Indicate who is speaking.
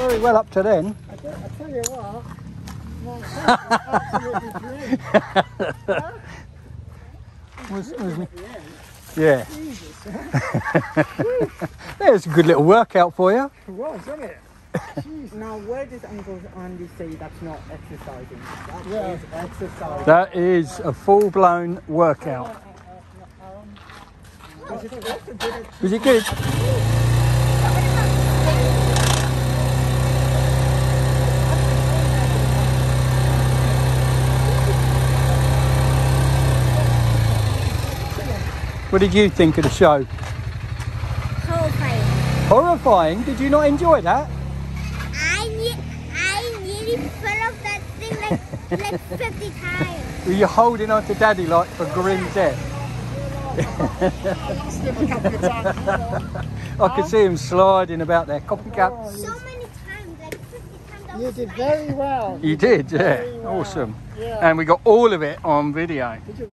Speaker 1: very well up to then.
Speaker 2: I tell you what, absolutely great.
Speaker 1: Yeah.
Speaker 2: Jesus.
Speaker 1: There's a good little workout for you.
Speaker 2: It was, wasn't it? Jeez. Now, where does Uncle Andy say that's not exercising? That is exercising.
Speaker 1: That is a full-blown workout. Was it good? What did you think of the show?
Speaker 3: Horrifying.
Speaker 1: Horrifying? Did you not enjoy that?
Speaker 3: I nearly fell off that thing like 50 times.
Speaker 1: Were you holding on to Daddy like for grim death?
Speaker 2: I lost him a couple of times.
Speaker 1: I could see him sliding about there, coffee cups.
Speaker 3: So many times, like 50 times.
Speaker 2: You did very well.
Speaker 1: You did, yeah.
Speaker 2: Very well.
Speaker 1: Awesome.
Speaker 2: Yeah.
Speaker 1: And we got all of it on video.